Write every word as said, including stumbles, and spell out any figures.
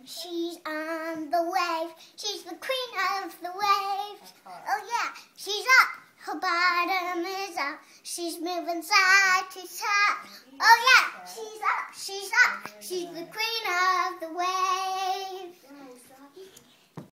She's on the wave. She's the queen of the waves. Oh yeah, she's up. Her bottom is up. She's moving side to side. Oh yeah, she's up. She's up. She's the queen of the waves.